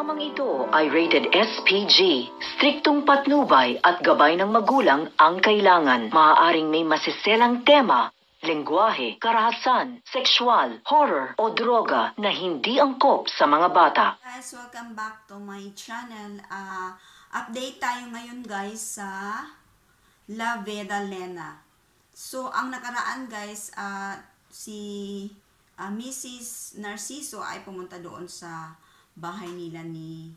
Programang ito ay rated SPG. Striktong patnubay at gabay ng magulang ang kailangan. Maaaring may masiselang tema, lengguwahe, karahasan, sexual, horror o droga na hindi angkop sa mga bata. Guys, welcome back to my channel. Update tayo ngayon guys sa Vida Lena. So, ang nakaraan guys, si Mrs. Narciso ay pumunta doon sa bahay nila ni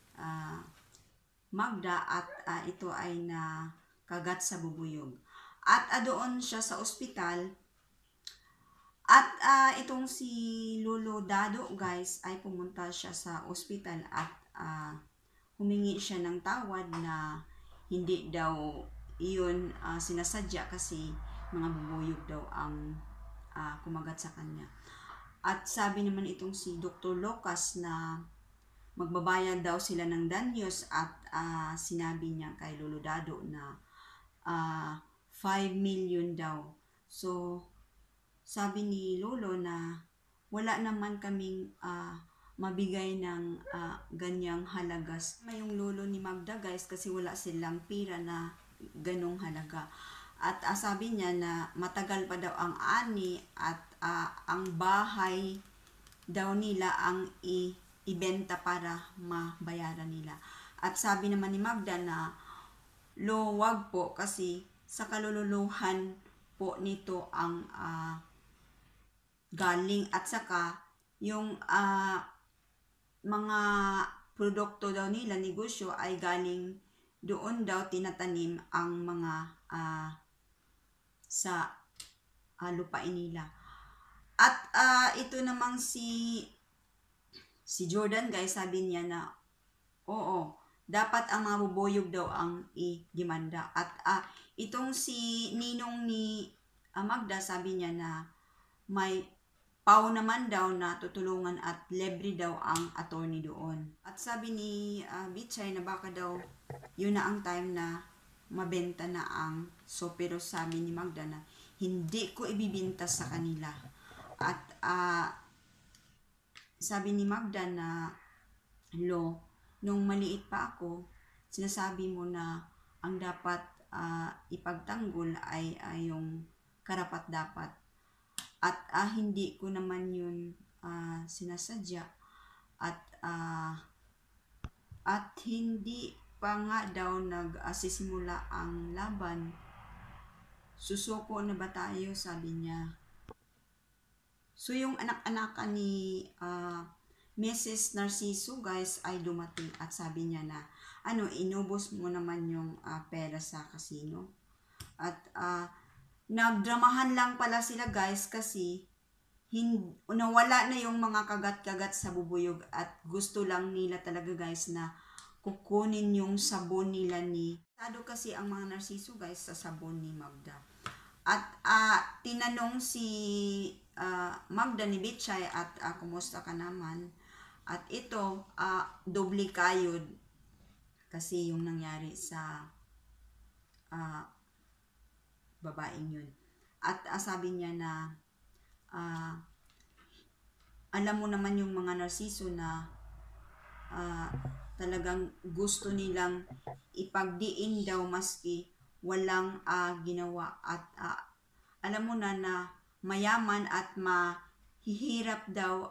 Magda at ito ay nakagat sa bubuyog. At doon siya sa ospital. At itong si Lolo Dado guys ay pumunta siya sa ospital at humingi siya ng tawad na hindi daw iyon sinasadya kasi mga bubuyog daw ang kumagat sa kanya. At sabi naman itong si Dr. Lucas na magbabayad daw sila ng danyos at sinabi niya kay Lolo Dado na 5 million daw. So, sabi ni Lolo na wala naman kaming mabigay ng ganyang halagas. Yung lolo ni Magda guys kasi wala silang pira na ganong halaga. At sabi niya na matagal pa daw ang ani at ang bahay daw nila ang ibenta para mabayaran nila. At sabi naman ni Magda na wag po kasi sa kalululuhan po nito ang galing at saka yung mga produkto daw nila, negosyo ay galing doon daw tinatanim ang mga sa lupain nila. At ito namang si Jordan guys, sabi niya na oo, dapat ang mga bubuyog daw ang i-demanda. At itong si ninong ni Magda, sabi niya na may pau naman daw na tutulungan at libre daw ang attorney doon. At sabi ni Bichay na baka daw yun na ang time na mabenta na ang pero sabi ni Magda na hindi ko ibibinta sa kanila. At sabi ni Magda na nung maliit pa ako, sinasabi mo na ang dapat ipagtanggol ay yung karapat-dapat. At hindi ko naman yun sinasadya. At hindi pa nga daw nagsisimula ang laban. Susuko na ba tayo, sabi niya. So yung anak-anak ni Mrs. Narciso guys ay dumating at sabi niya na inubos mo naman yung pera sa casino. At nagdramahan lang pala sila guys kasi nawala na yung mga kagat-kagat sa bubuyog at gusto lang nila talaga guys na kukunin yung sabon nila ni kasi ang mga Narciso guys sa sabon ni Magda. At tinanong si Magda ni Bichay at kumusta ka naman? At ito, doble kayod kasi yung nangyari sa babaeng yun. At sabi niya na alam mo naman yung mga Narciso na talagang gusto nilang ipagdiin daw maski walang ginawa. At alam mo na mayaman at mahihirap daw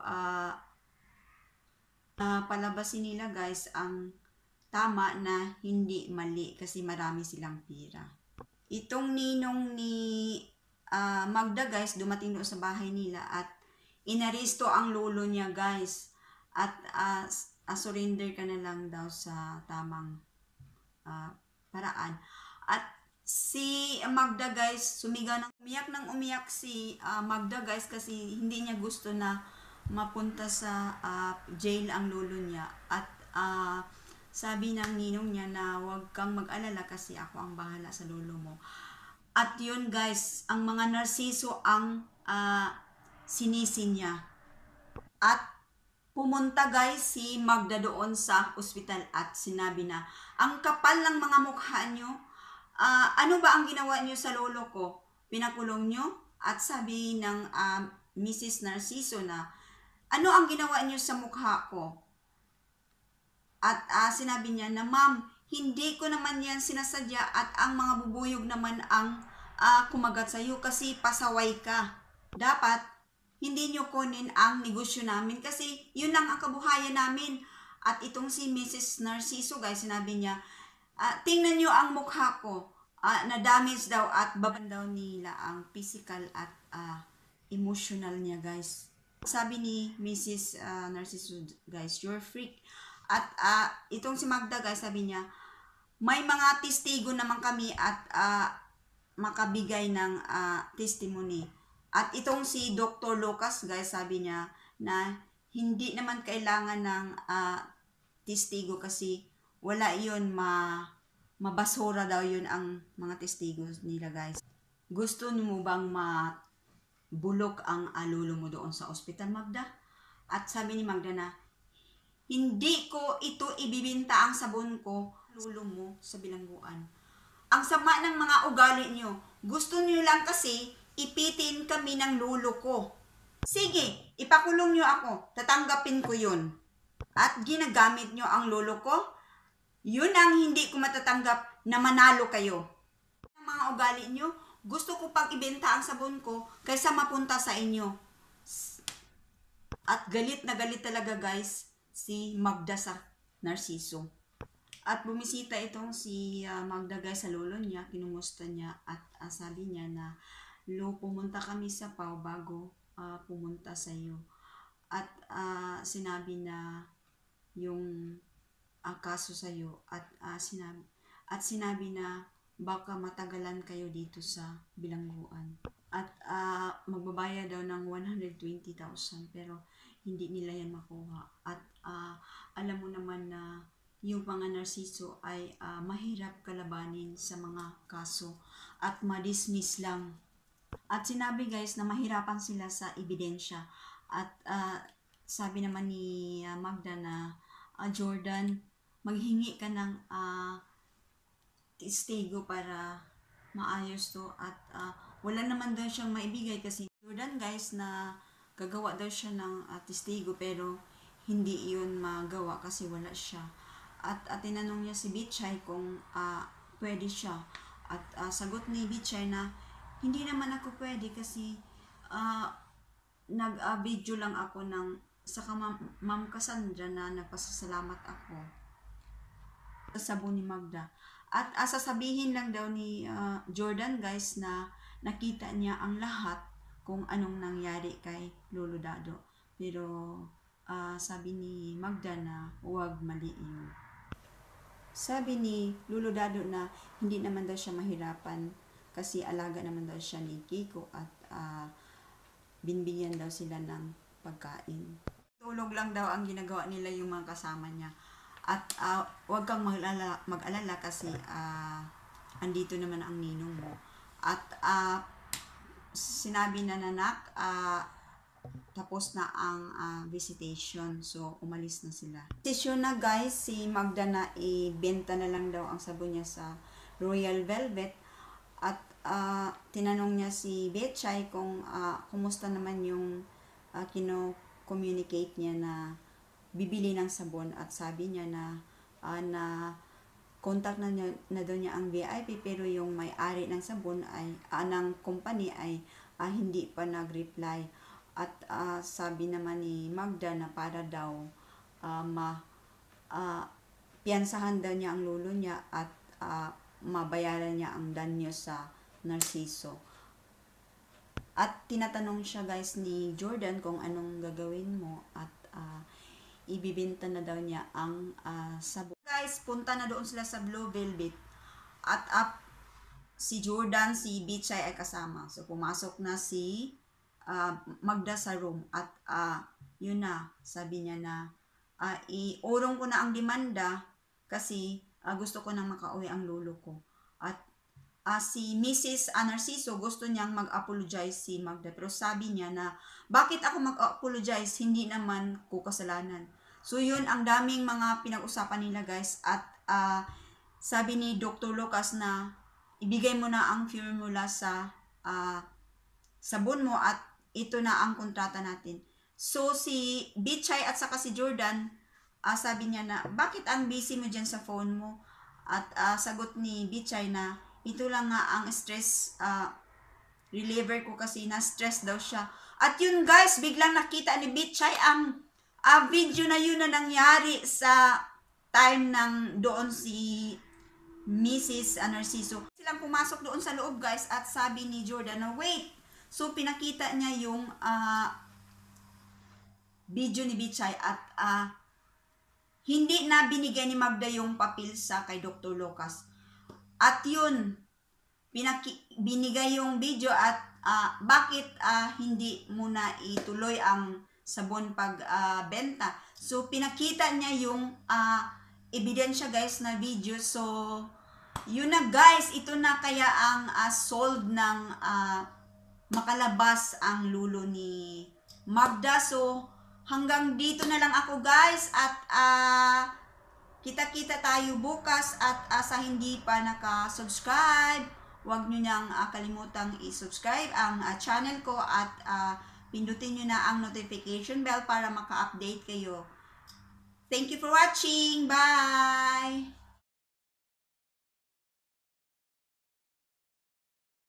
palabasin nila guys ang tama na hindi mali kasi marami silang pira. Itong ninong ni Magda guys dumating doon sa bahay nila at inaresto ang lolo niya guys at surrender ka na lang daw sa tamang paraan. At si Magda guys umiyak nang umiyak si Magda guys kasi hindi niya gusto na mapunta sa jail ang lolo niya. At sabi ng ninong niya na huwag kang mag-alala kasi ako ang bahala sa lolo mo. At yun guys, ang mga Narciso ang sinisi niya. At pumunta guys si Magda doon sa ospital at sinabi na, ang kapal ng mga mukha nyo, ano ba ang ginawa nyo sa lolo ko? Pinakulong nyo? At sabi ng Mrs. Narciso na, ano ang ginawa nyo sa mukha ko? At sinabi niya na, ma'am, hindi ko naman yan sinasadya at ang mga bubuyog naman ang kumagat sa iyo kasi pasaway ka. Dapat, hindi nyo kunin ang negosyo namin kasi yun lang ang kabuhayan namin. At itong si Mrs. Narciso, guys, sinabi niya, tingnan nyo ang mukha ko. Na-damage daw at baban daw nila ang physical at emotional niya, guys. Sabi ni Mrs. Narciso, guys, you're freak. At itong si Magda, guys, sabi niya, may mga testigo naman kami at makabigay ng testimony. At itong si Dr. Lucas, guys, sabi niya na hindi naman kailangan ng testigo kasi wala yun, mabasura daw yun ang mga testigo nila, guys. Gusto mo bang bulok ang lolo mo doon sa ospital, Magda? At sabi ni Magda na, hindi ko ito ibibinta ang sabon ko, lolo mo, sa bilangguan. Ang sama ng mga ugali nyo. Gusto nyo lang kasi ipitin kami ng lolo ko. Sige, ipakulong nyo ako. Tatanggapin ko yun. At ginagamit nyo ang lolo ko. Yun ang hindi ko matatanggap na manalo kayo. Ang mga ugali nyo, gusto ko pang ibenta ang sabon ko kaysa mapunta sa inyo. At galit na galit talaga, guys, si Magda sa Narciso. At bumisita itong si Magda, guys, sa lolo niya, kinumusta niya at sabi niya na, lo, pumunta kami sa Pau bago pumunta sa iyo. At sinabi na yung kaso sa iyo at sinabi na baka matagalan kayo dito sa bilangguan. At magbabayad daw ng 120,000 pero hindi nila yan makuha. At alam mo naman na yung mga Narciso ay mahirap kalabanin sa mga kaso at madismiss lang. At sinabi, guys, na mahirapan sila sa ebidensya. At sabi naman ni Magda na, Jordan, maghingi ka ng testigo para maayos to. At wala naman daw siyang maibigay kasi Jordan, guys, na gagawa daw siya ng testigo pero hindi yun magawa kasi wala siya. At tinanong niya si Bichay kung pwede siya. At sagot ni Bichay na hindi naman ako pwede kasi nag-video lang ako ng saka Ma'am Cassandra na nagpasasalamat ako sa sabon ni Magda. At sasabihin lang daw ni Jordan, guys, na nakita niya ang lahat kung anong nangyari kay Lolo Dado. Pero sabi ni Magda na huwag mali yun. Sabi ni Lolo Dado na hindi naman daw siya mahirapan kasi alaga naman daw siya ni Kiko at binbigyan daw sila ng pagkain. Tulog lang daw ang ginagawa nila yung mga kasama niya. At huwag kang mag-alala kasi andito naman ang ninong mo. At sinabi na nanak, tapos na ang visitation. So, umalis na sila. Decision na, guys, si Magda na ibenta na lang daw ang sabon niya sa Royal Velvet. At tinanong niya si Betchay kung kumusta naman yung kino-communicate niya na bibili ng sabon. At sabi niya na contact na daw niya ang VIP pero yung may-ari ng sabon ay ng company ay hindi pa nag-reply. At sabi naman ni Magda na para daw piyansahan daw niya ang lolo niya at mabayaran niya ang danyo sa Narciso. At tinatanong siya, guys, ni Jordan kung anong gagawin mo at ibibenta na daw niya ang sabon. Guys, punta na doon sila sa Blue Velvet at si Jordan, si Bichay ay kasama. So pumasok na si Magda sa room at yun na, sabi niya na iurong ko na ang demanda kasi gusto ko nang makauwi ang lolo ko. At si Mrs. Narciso gusto niyang mag-apologize si Magda pero sabi niya na bakit ako mag-apologize, hindi naman ko kasalanan. So yun ang daming mga pinag-usapan nila, guys. At sabi ni Dr. Lucas na ibigay mo na ang formula sa sabon mo at ito na ang kontrata natin. So si Bichay at saka si Jordan sabi niya na, bakit ang busy mo dyan sa phone mo? At sagot ni Bichay na, ito lang nga ang stress reliever ko kasi na-stress daw siya. At yun guys, biglang nakita ni Bichay ang video na yun na nangyari sa time ng doon si Mrs. Narciso. Silang pumasok doon sa loob guys at sabi ni Jordan na wait. So pinakita niya yung video ni Bichay at hindi na binigay ni Magda yung papel sa kay Dr. Lucas. At yun, binigay yung video at bakit hindi muna ituloy ang sabon pagbenta. So pinakita niya yung ebidensya guys na video. So yun na guys, ito na kaya ang solved ng makalabas ang lulo ni Magda. So hanggang dito na lang ako guys at kita-kita tayo bukas at sa hindi pa naka-subscribe, huwag nyo nang kalimutang i-subscribe ang channel ko at pindutin nyo na ang notification bell para maka-update kayo. Thank you for watching. Bye!